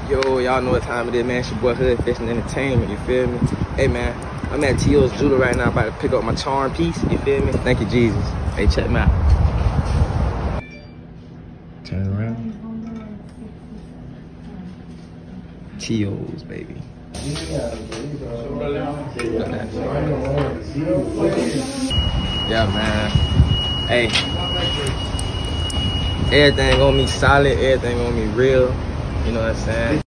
Yo, y'all know what time it is, man. It's your boy Hood Fishing Entertainment, you feel me? Hey, man, I'm at T.O.'s Jewelry right now, about to pick up my charm piece, you feel me? Thank you, Jesus. Hey, check me out. Turn around. T.O.'s, baby. Yeah, man. Hey. Everything gonna be solid, everything gonna be real. You know what I'm saying?